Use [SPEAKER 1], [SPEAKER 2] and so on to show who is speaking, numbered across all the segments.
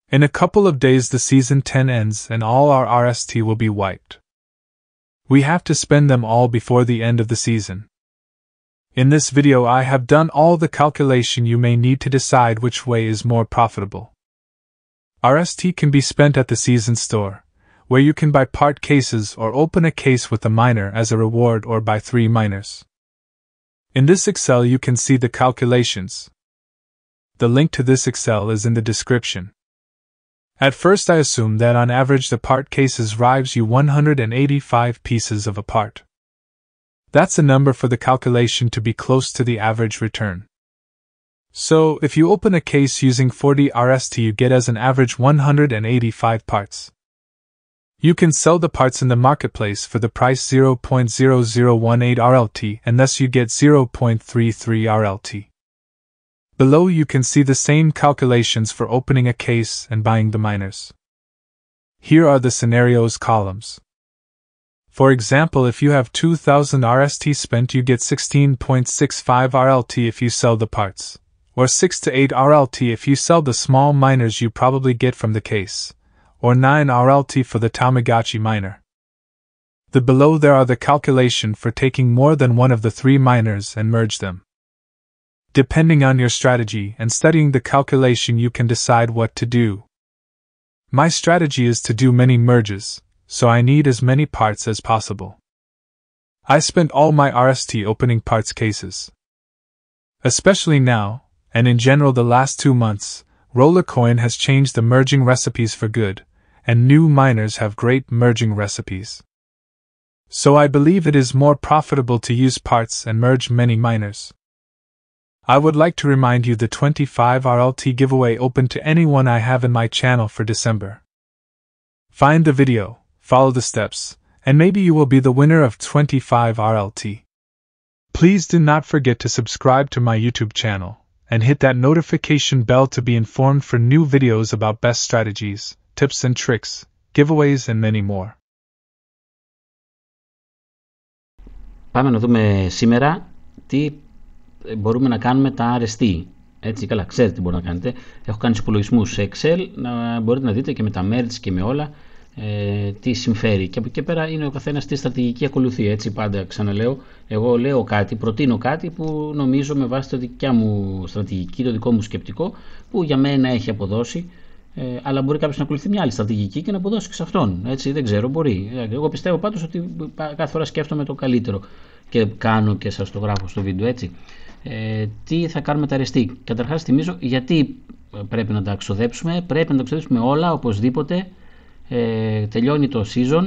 [SPEAKER 1] In a couple of days the season 10 ends and all our RST will be wiped. We have to spend them all before the end of the season. In this video I have done all the calculation you may need to decide which way is more profitable. RST can be spent at the season store, where you can buy part cases or open a case with a miner as a reward or buy 3 miners. In this Excel you can see the calculations. The link to this Excel is in the description. At first I assume that on average the part cases rives you 185 pieces of a part. That's a number for the calculation to be close to the average return. So, if you open a case using 40 RST you get as an average 185 parts. You can sell the parts in the marketplace for the price 0.0018 RLT and thus you get 0.33 RLT. Below you can see the same calculations for opening a case and buying the miners. Here are the scenarios columns. For example, if you have 2000 RST spent you get 16.65 RLT if you sell the parts, or 6 to 8 RLT if you sell the small miners you probably get from the case, or 9 RLT for the Tamagotchi miner. Below there are the calculation for taking more than one of the 3 miners and merge them. Depending on your strategy and studying the calculation you can decide what to do. My strategy is to do many merges, so I need as many parts as possible. I spent all my RST opening parts cases. Especially now, and in general the last 2 months, Rollercoin has changed the merging recipes for good, and new miners have great merging recipes. So I believe it is more profitable to use parts and merge many miners. I would like to remind you the 25 RLT giveaway open to anyone I have in my channel for December. Find the video, follow the steps, and maybe you will be the winner of 25 RLT. Please do not forget to subscribe to my YouTube channel, and hit that notification bell to be informed for new videos about best strategies, tips and tricks, giveaways and many more.
[SPEAKER 2] Πάμε να δούμε σήμερα τι μπορούμε να κάνουμε τα RST. Έτσι, καλά, ξέρετε τι μπορείτε να κάνετε. Έχω κάνει τους υπολογισμούς σε Excel, μπορείτε να δείτε και με τα merge και με όλα τι συμφέρει. Και από εκεί πέρα είναι ο καθένας τι στρατηγική ακολουθεί. Έτσι, πάντα ξαναλέω, εγώ λέω κάτι, προτείνω κάτι που νομίζω με βάση τη δικιά μου στρατηγική, το δικό μου σκεπτικό, που για μένα έχει αποδώσει. Αλλά μπορεί κάποιος να ακολουθεί μια άλλη στρατηγική και να αποδώσει και σε αυτόν. Έτσι, δεν ξέρω, μπορεί. Εγώ πιστεύω πάντως ότι κάθε φορά σκέφτομαι το καλύτερο και κάνω και σας το γράφω στο βίντεο, έτσι. Τι θα κάνουμε τα RST? Καταρχάς θυμίζω γιατί πρέπει να τα ξοδέψουμε. Πρέπει να τα ξοδέψουμε όλα οπωσδήποτε. Τελειώνει το season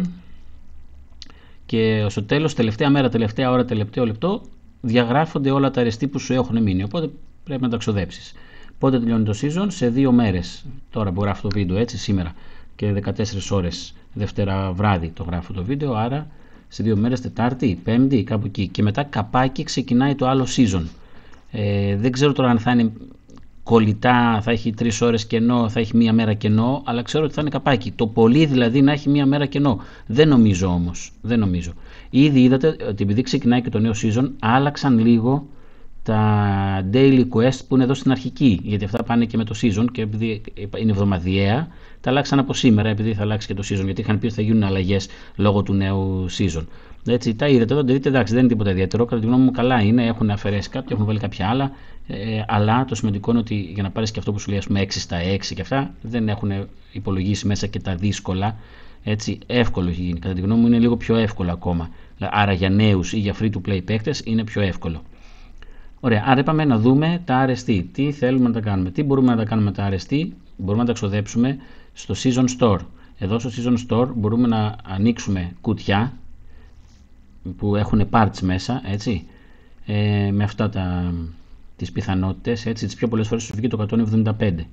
[SPEAKER 2] και στο τέλος, τελευταία μέρα, τελευταία ώρα, τελευταίο λεπτό διαγράφονται όλα τα RST που σου έχουν μείνει, οπότε πρέπει να τα ξοδέψεις. Πότε τελειώνει το season? Σε 2 μέρες, τώρα που γράφω το βίντεο, έτσι, σήμερα, και 14 ώρες Δευτέρα βράδυ το γράφω το βίντεο, άρα σε 2 μέρες, Τετάρτη, Πέμπτη, κάπου εκεί, και μετά καπάκι ξεκινάει το άλλο season. Δεν ξέρω τώρα αν θα είναι κολλητά, θα έχει 3 ώρες κενό, θα έχει 1 μέρα κενό, αλλά ξέρω ότι θα είναι καπάκι. Το πολύ δηλαδή να έχει 1 μέρα κενό. Δεν νομίζω όμως. Δεν νομίζω. Ήδη είδατε ότι επειδή ξεκινάει και το νέο season, άλλαξαν λίγο τα daily quest που είναι εδώ στην αρχική. Γιατί αυτά πάνε και με το season και επειδή είναι εβδομαδιαία, τα αλλάξαν από σήμερα επειδή θα αλλάξει και το season. Γιατί είχαν πει ότι θα γίνουν αλλαγές λόγω του νέου season. Έτσι, τα είδατε εδώ, δείτε, εντάξει, δεν είναι τίποτα ιδιαίτερο. Κατά τη γνώμη μου, καλά είναι, έχουν αφαιρέσει κάποια, έχουν βάλει κάποια άλλα. Αλλά το σημαντικό είναι ότι για να πάρεις και αυτό που σου λέει, ας πούμε, 6 στα 6 και αυτά, δεν έχουν υπολογίσει μέσα και τα δύσκολα. Έτσι, εύκολο έχει γίνει. Κατά τη γνώμη μου, είναι λίγο πιο εύκολο ακόμα. Άρα για νέους ή για free to play παίκτες είναι πιο εύκολο. Ωραία, άρα είπαμε να δούμε τα RST. Τι θέλουμε να τα κάνουμε, τι μπορούμε να τα κάνουμε τα RST, μπορούμε να τα ξοδέψουμε στο Season Store. Εδώ στο Season Store μπορούμε να ανοίξουμε κουτιά που έχουν parts μέσα, έτσι, με αυτά τις πιθανότητες, έτσι, τις πιο πολλές φορές σου βγει το 175,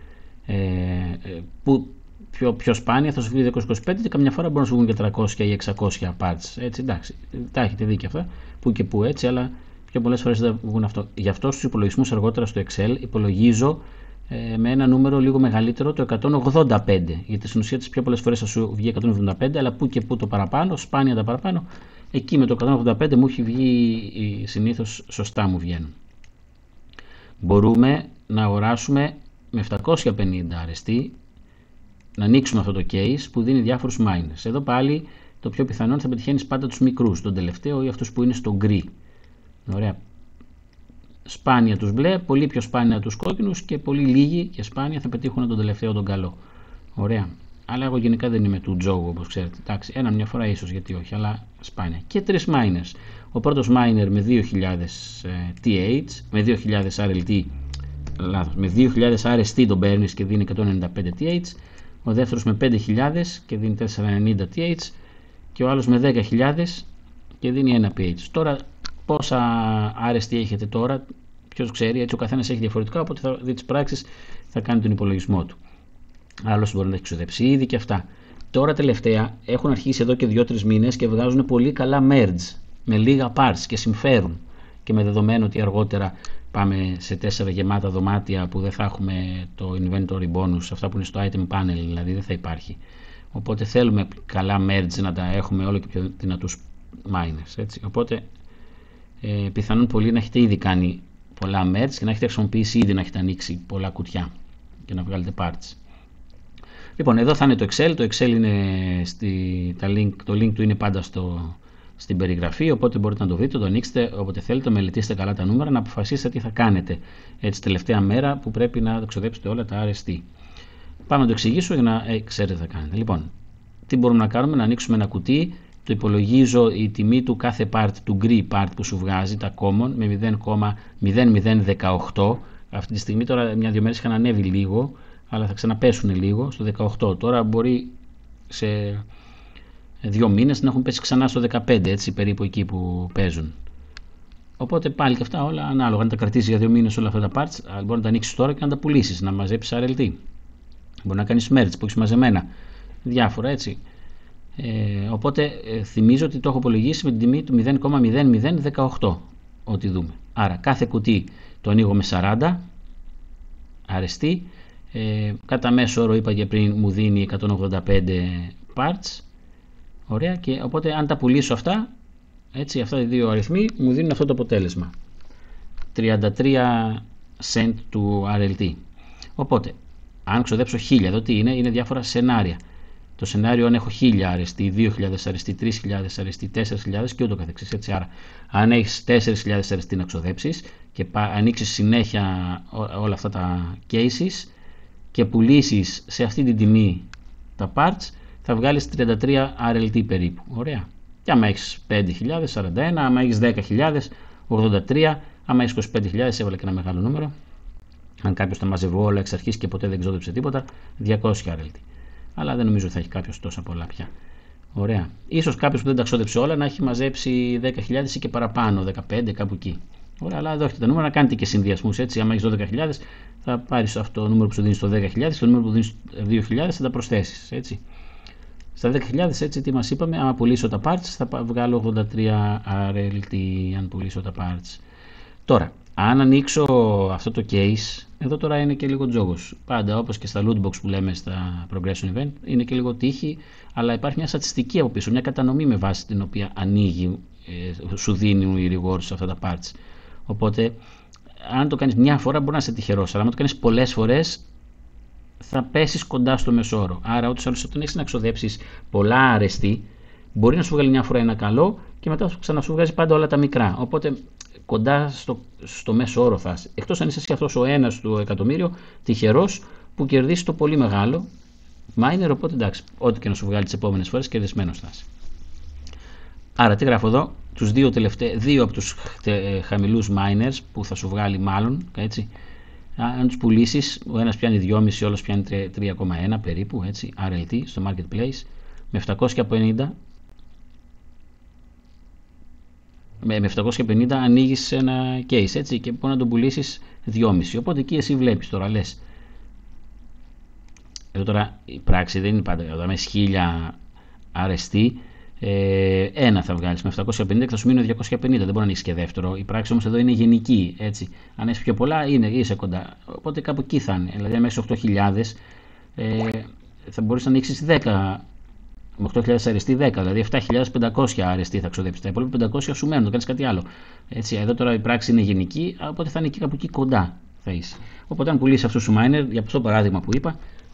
[SPEAKER 2] που πιο σπάνια θα σου βγει 225 και καμιά φορά μπορεί να σου βγουν και 300 ή 600 parts, έτσι, εντάξει, τα έχετε δει και αυτά, που και που, έτσι, αλλά πιο πολλές φορές δεν βγουν αυτό. Γι' αυτό στους υπολογισμούς αργότερα στο Excel υπολογίζω με ένα νούμερο λίγο μεγαλύτερο, το 185, γιατί στην ουσία τις πιο πολλές φορές θα σου βγει 175, αλλά που και που το παραπάνω, σπάνια τα παραπάνω, εκεί με το 185 μου έχει βγει, συνήθως σωστά μου βγαίνουν. Μπορούμε να αγοράσουμε με 750 RST να ανοίξουμε αυτό το case που δίνει διάφορους miners. Εδώ πάλι το πιο πιθανό θα πετυχαίνεις πάντα τους μικρούς, τον τελευταίο ή αυτούς που είναι στο γκρι. Ωραία. Σπάνια τους μπλε, πολύ πιο σπάνια τους κόκκινους και πολύ λίγοι και σπάνια θα πετύχουν τον τελευταίο τον καλό. Ωραία. Αλλά εγώ γενικά δεν είμαι του Joe, όπως ξέρετε. Εντάξει, ένα μια φορά ίσως, γιατί όχι, αλλά σπάνια. Και 3 miners. Ο πρώτος miner με 2.000 TH, με 2.000 RLT, με 2.000 RST τον παίρνεις και δίνει 195 TH. Ο δεύτερος με 5.000 και δίνει 490 TH. Και ο άλλος με 10.000 και δίνει 1 PH. Τώρα πόσα RST έχετε τώρα, ποιος ξέρει, έτσι ο καθένας έχει διαφορετικά, οπότε θα δει τις πράξεις, θα κάνει τον υπολογισμό του. Άλλος μπορεί να έχει ξοδέψει ήδη και αυτά. Τώρα τελευταία έχουν αρχίσει εδώ και 2-3 μήνες και βγάζουν πολύ καλά merge με λίγα parts και συμφέρουν. Και με δεδομένο ότι αργότερα πάμε σε 4 γεμάτα δωμάτια που δεν θα έχουμε το inventory bonus, αυτά που είναι στο item panel, δηλαδή δεν θα υπάρχει. Οπότε θέλουμε καλά merge να τα έχουμε όλο και πιο δυνατούς miners. Έτσι. Οπότε πιθανόν πολύ να έχετε ήδη κάνει πολλά merge και να έχετε χρησιμοποιήσει ήδη, να έχετε ανοίξει πολλά κουτιά και να βγάλετε parts. Λοιπόν, εδώ θα είναι το Excel. Το Excel είναι το link του είναι πάντα στην περιγραφή, οπότε μπορείτε να το δείτε, το ανοίξετε όποτε θέλετε, μελετήστε καλά τα νούμερα, να αποφασίσετε τι θα κάνετε έτσι τελευταία μέρα που πρέπει να ξοδέψετε όλα τα RST. Πάμε να το εξηγήσω για να ξέρετε τι θα κάνετε. Λοιπόν, τι μπορούμε να κάνουμε, να ανοίξουμε ένα κουτί, το υπολογίζω η τιμή του κάθε part, του gray part που σου βγάζει, τα common, με 0,0018. Αυτή τη στιγμή τώρα μια-δυο μέρες είχαν ανέβει λίγο, αλλά θα ξαναπέσουν λίγο στο 18. Τώρα μπορεί σε 2 μήνες να έχουν πέσει ξανά στο 15, έτσι περίπου εκεί που παίζουν. Οπότε πάλι και αυτά όλα ανάλογα. Αν τα κρατήσεις για 2 μήνες όλα αυτά τα parts, μπορεί να τα ανοίξεις τώρα και να τα πουλήσεις, να μαζέψεις RLT. Μπορεί να κάνεις merge που έχεις μαζεμένα. Διάφορα έτσι. Οπότε θυμίζω ότι το έχω υπολογίσει με την τιμή του 0,0018. Ό,τι δούμε. Άρα κάθε κουτί το ανοίγω με 40 RST. Κατά μέσο όρο είπα και πριν μου δίνει 185 parts. Ωραία, και οπότε αν τα πουλήσω αυτά, έτσι, αυτά οι δύο αριθμοί μου δίνουν αυτό το αποτέλεσμα. 33 cent του RLT. Οπότε, αν ξοδέψω 1000, εδώ τι είναι διάφορα σενάρια. Το σενάριο αν έχω 1000 RST, 2000 RST, 3000 RST, 4000 και ούτω καθεξής. Έτσι. Άρα, αν έχεις 4000 RST να ξοδέψεις και ανοίξεις συνέχεια όλα αυτά τα cases και πουλήσεις σε αυτή την τιμή τα parts, θα βγάλεις 33 RLT περίπου. Ωραία. Και άμα έχεις 5.000, 41, άμα έχεις 10.000, 83, άμα έχεις 25.000, έβαλε και ένα μεγάλο νούμερο. Αν κάποιος τα μαζεύει όλα εξ αρχής και ποτέ δεν ξόδεψε τίποτα, 200 RLT. Αλλά δεν νομίζω θα έχει κάποιος τόσα πολλά πια. Ωραία. Ίσως κάποιος που δεν τα ξόδεψε όλα να έχει μαζέψει 10.000 ή και παραπάνω, 15, κάπου εκεί. Ωραία, αλλά εδώ έχετε τα νούμερα, να κάνετε και συνδυασμούς έτσι. Άμα έχεις 12.000, θα πάρεις αυτό το νούμερο που σου δίνει στο 10.000 και το νούμερο που δίνει στο 2.000 θα τα προσθέσεις. Έτσι. Στα 10.000 έτσι τι μας είπαμε, άμα πουλήσω τα parts θα βγάλω 83 RLT αν πουλήσω τα parts. Τώρα, αν ανοίξω αυτό το case, εδώ τώρα είναι και λίγο τζόγος. Πάντα όπως και στα lootbox που λέμε στα progression event, είναι και λίγο τύχη, αλλά υπάρχει μια στατιστική από πίσω, μια κατανομή με βάση την οποία ανοίγει, σου δίνουν οι rewards σε αυτά τα parts. Οπότε, αν το κάνεις μια φορά μπορεί να είσαι τυχερός, αλλά αν το κάνεις πολλές φορές, θα πέσεις κοντά στο μεσόωρο. Άρα, όταν έχεις να ξοδέψεις πολλά RST, μπορεί να σου βγάλει μια φορά ένα καλό και μετά ξανασου βγάζει πάντα όλα τα μικρά. Οπότε, κοντά στο μέσο όρο θα είσαι. Εκτός αν είσαι εσύ αυτός ο ένας του εκατομμύριο τυχερός που κερδίσει το πολύ μεγάλο miner. Οπότε εντάξει, ό,τι και να σου βγάλει τις επόμενες φορές, κερδισμένος θα είσαι. Άρα, τι γράφω εδώ, τους δύο από τους χαμηλούς miners που θα σου βγάλει μάλλον, έτσι. Αν τους πουλήσεις, ο ένας πιάνει 2,5, ο άλλος πιάνει 3,1 περίπου, έτσι, RLT στο marketplace, με 750. Με 750 ανοίγεις ένα case, έτσι, και μπορεί να τον πουλήσεις 2,5. Οπότε εκεί εσύ βλέπεις τώρα, λες. Εδώ τώρα η πράξη δεν είναι πάντα. Εδώ με 1000 RST, ένα θα βγάλεις με 750 και θα σου μείνει 250. Δεν μπορεί να ανοίξεις και δεύτερο. Η πράξη όμως εδώ είναι γενική, έτσι. Αν έχεις πιο πολλά, είσαι κοντά. Οπότε κάπου εκεί θα είναι. Δηλαδή, αν έχεις 8.000, θα μπορείς να ανοίξεις 10. Με 8.000 RST 10, δηλαδή 7.500 RST θα ξοδέψεις. Τα υπόλοιπα 500 σου μένουν, το κάνεις κάτι άλλο. Έτσι, εδώ τώρα η πράξη είναι γενική, οπότε θα είναι και κάπου εκεί κοντά θα είσαι. Οπότε, αν πουλήσεις αυτού σου miner, για αυτό το παράδειγμα που είπα,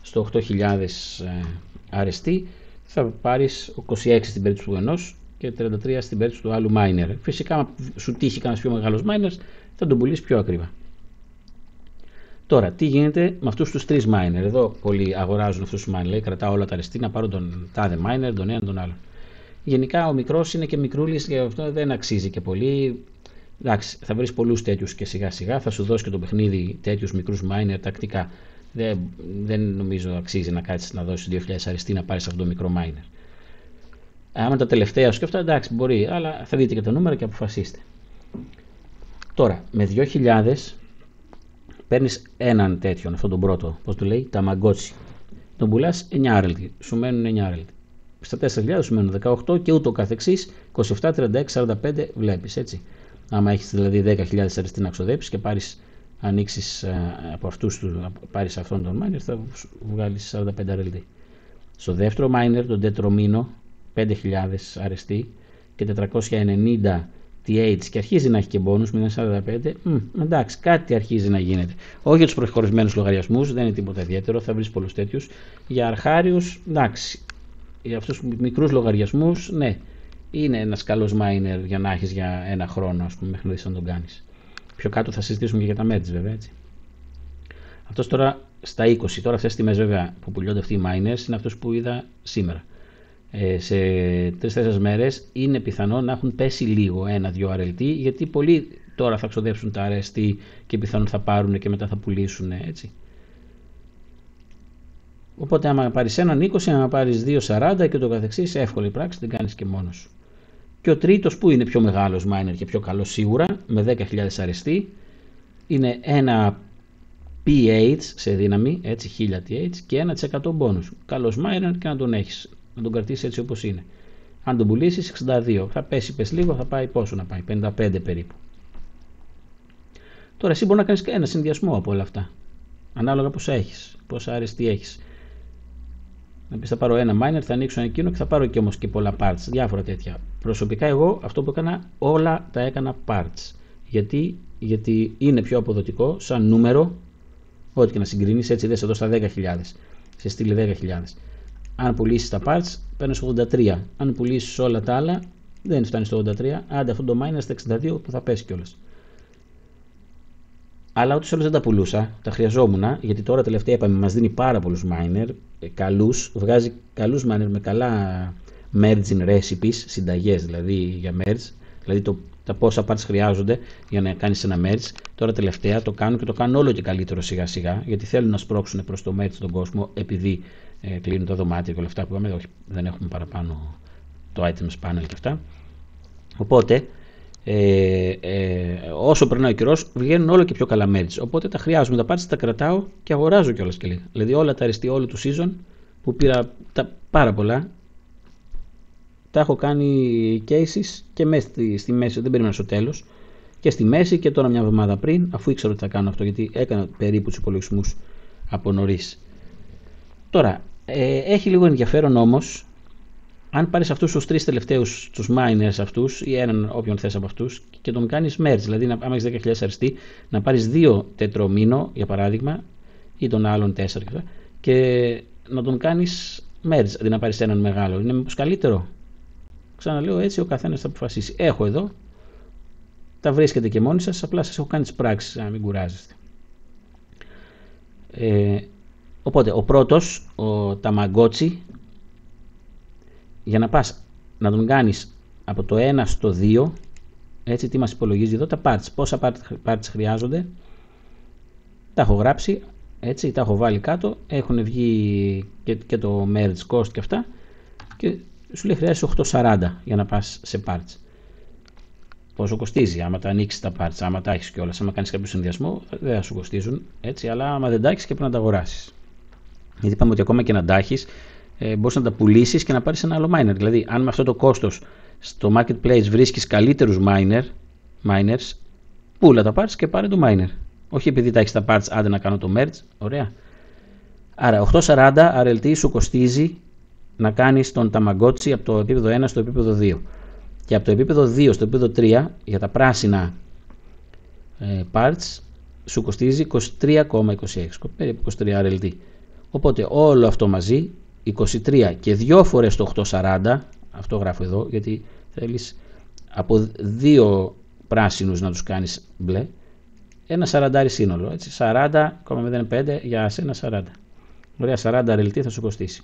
[SPEAKER 2] στο 8000 RST θα πάρεις 26 στην περίπτωση του ενός και 33 στην περίπτωση του άλλου miner. Φυσικά, αν σου τύχει κανένας πιο μεγάλος miner, θα τον πουλήσει πιο ακριβά. Τώρα, τι γίνεται με αυτούς τους 3 miner? Εδώ πολλοί αγοράζουν αυτούς τους miner. Λέει, κρατάω όλα τα RST να πάρω τον τάδε miner, τον έναν, τον άλλον. Γενικά, ο μικρός είναι και μικρούλης και αυτό δεν αξίζει και πολύ. Εντάξει, θα βρεις πολλούς τέτοιους και σιγά σιγά θα σου δώσει και το παιχνίδι τέτοιους μικρούς miner τακτικά. Δεν νομίζω αξίζει να κάτσεις να δώσεις 2.000 RST να πάρεις αυτό το μικρό miner. Άμα τα τελευταία σου και αυτά, εντάξει, μπορεί, αλλά θα δείτε και τα νούμερα και αποφασίστε. Τώρα, με 2.000 παίρνεις έναν τέτοιον, αυτόν τον πρώτο, πώς του λέει, Tamagotchi. Τον πουλάς 9 RLT, σου μένουν 9 RLT. Στα 4.000 σου μένουν 18 και ούτω καθεξής, 27, 36, 45 βλέπεις, έτσι. Άμα έχεις δηλαδή 10.000 RST να ξοδέψεις και ανοίξεις από αυτούς πάρεις αυτόν τον miner, θα βγάλεις 45 RLT. Στο δεύτερο miner, τον τετρομήνο, 5.000 RST και 490 TH και αρχίζει να έχει και μπόνους 0.45, εντάξει, κάτι αρχίζει να γίνεται. Όχι για τους προχωρημένους λογαριασμούς, δεν είναι τίποτα ιδιαίτερο, θα βρεις πολλούς τέτοιους. Για αρχάριους, εντάξει, για αυτούς τους μικρούς λογαριασμούς, ναι, είναι ένας καλός miner για να έχεις για ένα χρόνο, ας πούμε, μέχρι να δεις αν τον κάνεις. Πιο κάτω θα συζητήσουμε και για τα merge, βέβαια, έτσι. Αυτός τώρα στα 20, τώρα αυτές τις τιμές βέβαια που πουλιώνται αυτοί οι miners είναι αυτούς που είδα σήμερα. Σε 3-4 μέρες είναι πιθανό να έχουν πέσει λίγο 1-2 RLT, γιατί πολλοί τώρα θα ξοδέψουν τα RST και πιθανόν θα πάρουν και μετά θα πουλήσουν, έτσι. Οπότε άμα πάρεις έναν 20, άμα πάρεις 2,40 και το καθεξής, εύκολη πράξη, την κάνεις και μόνος σου. Και ο τρίτος που είναι πιο μεγάλος miner και πιο καλός σίγουρα, με 10.000 RST, είναι ένα PH σε δύναμη, έτσι 1000 TH και 1% bonus. Καλός miner και να τον έχεις, να τον κρατήσεις έτσι όπως είναι. Αν τον πουλήσεις 62, θα πέσει λίγο, θα πάει πόσο να πάει, 55 περίπου. Τώρα εσύ μπορεί να κάνεις ένα συνδυασμό από όλα αυτά, ανάλογα πόσα έχεις, πόσα RST έχεις. Να πεις θα πάρω ένα miner, θα ανοίξω εκείνο και θα πάρω και όμως και πολλά parts, διάφορα τέτοια. Προσωπικά εγώ αυτό που έκανα, όλα τα έκανα parts. Γιατί είναι πιο αποδοτικό σαν νούμερο, ό,τι και να συγκρίνεις, έτσι δες εδώ στα 10.000, σε στείλει 10.000. Αν πουλήσεις τα parts, παίρνεις 83. Αν πουλήσεις όλα τα άλλα, δεν φτάνει στο 83, άντε αυτό το miner στα 62 που θα πέσει κιόλας. Αλλά ούτως άλλως δεν τα πουλούσα, τα χρειαζόμουν, γιατί τώρα τελευταία είπαμε μας δίνει πάρα πολλούς miner, καλούς, βγάζει καλούς miner με καλά merging recipes, συνταγές δηλαδή για merge, δηλαδή τα πόσα parts χρειάζονται για να κάνεις ένα merge. Τώρα τελευταία το κάνουν και το κάνουν όλο και καλύτερο σιγά σιγά, γιατί θέλουν να σπρώξουν προς το merge τον κόσμο, επειδή κλείνουν τα δωμάτια και όλα αυτά που είπαμε, όχι, δεν έχουμε παραπάνω το items panel και αυτά. Οπότε όσο περνάει ο καιρός βγαίνουν όλο και πιο καλά merge, οπότε τα χρειάζομαι, τα parts τα κρατάω και αγοράζω κιόλας και λίγα. Δηλαδή όλα τα RST όλου του season που πήρα πάρα πολλά, τα έχω κάνει cases και μέσα στη μέση, δεν περίμενα στο τέλος, και στη μέση και τώρα μια εβδομάδα πριν, αφού ήξερα ότι θα κάνω αυτό, γιατί έκανα περίπου τους υπολογισμούς από νωρίς. Τώρα έχει λίγο ενδιαφέρον όμως, αν πάρεις αυτούς τους 3 τελευταίους, τους miners αυτούς ή έναν όποιον θες από αυτούς και τον κάνεις merge, δηλαδή άμα έχεις 10.000 RST, να πάρεις 2 τετρομήνο για παράδειγμα ή τον άλλον 4 και να τον κάνεις merge αντί να πάρεις έναν μεγάλο. Είναι μήπως καλύτερο? Ξαναλέω, έτσι ο καθένας θα αποφασίσει. Έχω εδώ, τα βρίσκετε και μόνοι σας, απλά σας έχω κάνει τις πράξεις, να μην κουράζεστε. Οπότε ο πρώτος, ο Tamagotchi, για να πας να τον κάνεις από το 1 στο 2, έτσι τι μας υπολογίζει εδώ, τα parts, πόσα parts χρειάζονται, τα έχω γράψει, έτσι, τα έχω βάλει κάτω, έχουν βγει και το merge cost και αυτά και σου λέει χρειάζεσαι 840 για να πας σε parts. Πόσο κοστίζει, άμα τα ανοίξεις τα parts, άμα τα έχεις κιόλας, άμα κάνεις κάποιο συνδυασμό, δεν θα σου κοστίζουν, έτσι, αλλά άμα δεν τα έχεις και πρέπει να τα αγοράσεις. Γιατί είπαμε ότι ακόμα και να τα έχεις, μπορείς να τα πουλήσεις και να πάρεις ένα άλλο miner. Δηλαδή, αν με αυτό το κόστος στο marketplace βρίσκεις καλύτερους miners, πούλα τα parts και πάρε το miner. Όχι επειδή τα έχεις τα parts, άντε να κάνω το merge. Ωραία. Άρα, 840 RLT σου κοστίζει να κάνεις τον Tamagotchi από το επίπεδο 1 στο επίπεδο 2. Και από το επίπεδο 2 στο επίπεδο 3, για τα πράσινα parts, σου κοστίζει 23,26, περίπου 23 RLT. Οπότε όλο αυτό μαζί 23 και 2 φορές το 840, αυτό γράφω εδώ γιατί θέλεις από 2 πράσινους να τους κάνεις μπλε, ένα 40 σύνολο, έτσι, 40,05 για σένα 40. Ωραία, 40 RLT θα σου κοστίσει.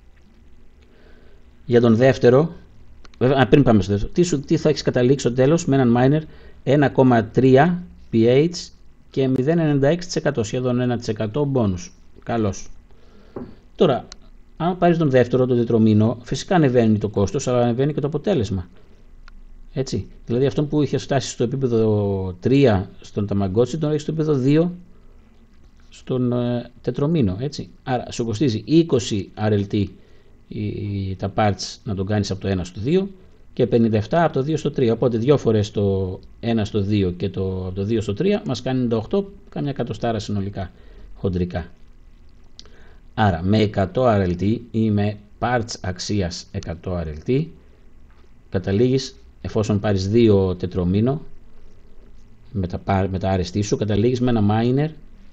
[SPEAKER 2] Για τον δεύτερο, πριν πάμε στο δεύτερο, τι θα έχεις καταλήξει στο τέλος με έναν miner 1,3 pH και 0,96%, σχεδόν 1% bonus. Καλώς. Τώρα, αν πάρεις τον δεύτερο, τον τετρομήνο, φυσικά ανεβαίνει το κόστος, αλλά ανεβαίνει και το αποτέλεσμα. Έτσι. Δηλαδή αυτό που είχε φτάσει στο επίπεδο 3 στον Tamagotchi, τον έχει στο επίπεδο 2 στον τετρομήνο. Έτσι. Άρα σου κοστίζει 20 RLT τα parts να τον κάνεις από το 1 στο 2 και 57 από το 2 στο 3. Οπότε 2 φορές το 1 στο 2 και από το 2 στο 3 μας κάνει 98, κάμια εκατοστάρα συνολικά, χοντρικά. Άρα με 100 RLT ή με parts αξίας 100 RLT καταλήγεις, εφόσον πάρεις 2 τετρομήνο με τα RST σου, καταλήγεις με ένα miner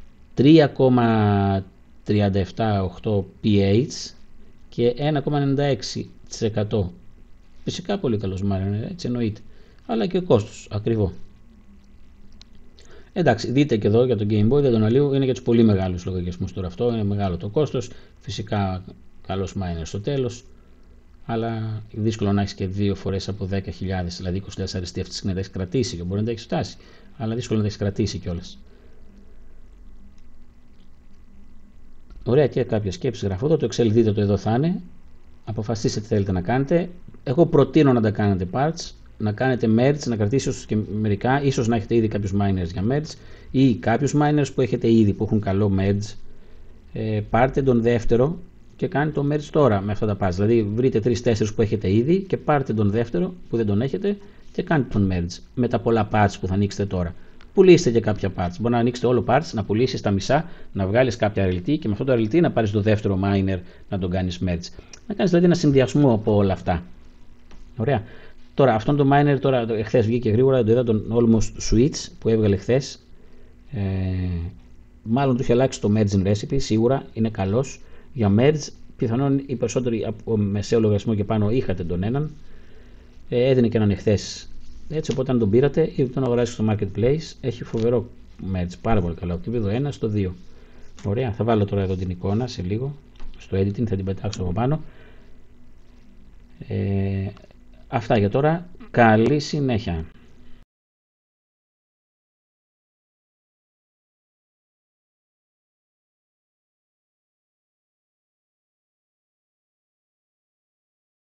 [SPEAKER 2] 3,378 pH και 1,96%. Φυσικά πολύ καλός miner, έτσι εννοείται, αλλά και ο κόστος ακριβό. Εντάξει, δείτε και εδώ για το Game Boy, δεν τον αλείου, είναι για τους πολύ μεγάλους λογαριασμούς τώρα αυτό, είναι μεγάλο το κόστος, φυσικά καλός miner στο τέλος, αλλά δύσκολο να έχεις και 2 φορές από 10.000, δηλαδή 24 RST αυτή τη στιγμή να τα έχεις κρατήσει και μπορεί να τα έχεις φτάσει, αλλά δύσκολο να τα έχεις κρατήσει κιόλας. Ωραία, και κάποια σκέψη γραφώ εδώ, το Excel δείτε το εδώ θα είναι, αποφασίστε τι θέλετε να κάνετε. Εγώ προτείνω να τα κάνετε parts, να κάνετε merge, να κρατήσετε και μερικά, ίσως να έχετε ήδη κάποιους miners για merge ή κάποιους miners που έχετε ήδη που έχουν καλό merge. Πάρτε τον δεύτερο και κάνετε το merge τώρα με αυτά τα parts. Δηλαδή βρείτε 3-4 που έχετε ήδη και πάρτε τον δεύτερο που δεν τον έχετε και κάντε τον merge με τα πολλά parts που θα ανοίξετε τώρα. Πουλήστε και κάποια parts. Μπορεί να ανοίξετε όλο parts, να πουλήσεις τα μισά, να βγάλεις κάποια RLT και με αυτό το RLT να πάρεις το δεύτερο miner να τον κάνεις merge. Να κάνεις δηλαδή ένα συνδυασμό από όλα αυτά. Ωραία. Τώρα, αυτόν το miner, τώρα εχθές βγήκε γρήγορα, το είδα τον Almost Switch που έβγαλε χθες. Μάλλον του είχε αλλάξει το merging recipe, σίγουρα είναι καλός. Για merge, πιθανόν οι περισσότεροι από μεσαίο λογαριασμό και πάνω είχατε τον έναν. Έδινε και έναν εχθές. Έτσι, οπότε αν τον πήρατε ή τον αγοράσετε στο marketplace, έχει φοβερό merge, πάρα πολύ καλό. Από το επίπεδο 1 στο 2. Ωραία, θα βάλω τώρα εδώ την εικόνα σε λίγο, στο editing, θα την πετάξω από πάνω. Αυτά για τώρα. Καλή συνέχεια.